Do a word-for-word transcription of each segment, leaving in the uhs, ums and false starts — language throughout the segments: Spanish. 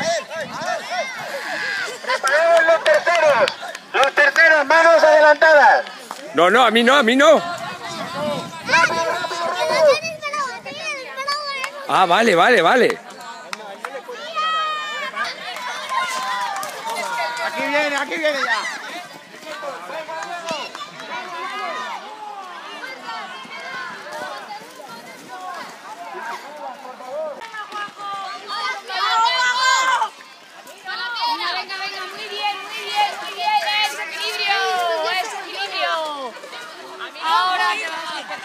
Preparados los terceros. Los terceros, manos adelantadas. No, no, a mí no, a mí no. Ah, vale, vale, vale. Aquí viene, aquí viene ya. Venga, venga, muy bien, muy bien, muy bien. Es equilibrio, es equilibrio. Ahora te vas a hacer.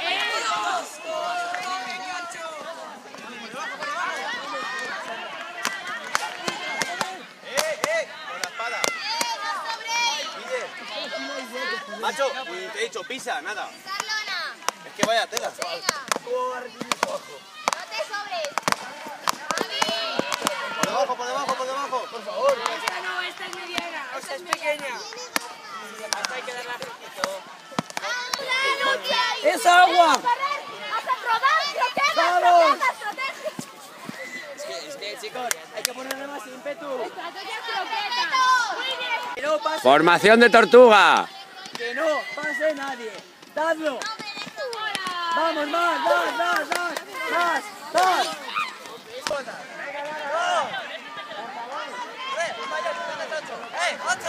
Macho, te he dicho pisa, nada. Es que vaya tela. No te sobres. Por debajo, por debajo, por debajo, por favor. Esta no, esta es mediana. Esta es pequeña. Hasta hay que darle ajustito. ¡Es agua! ¡Hacen rodar! ¡Protege! ¡Vamos! ¡Protege! Es que, es que, chicos, hay que ponerle más ímpetu. ¡Estrategia croqueta! ¡Muy bien! Que no pase, Formación de tortuga. que no pase nadie. ¡Dadlo! ¡Vamos, más, más, más, más! ¡Más, más! ¡Eh, ocho!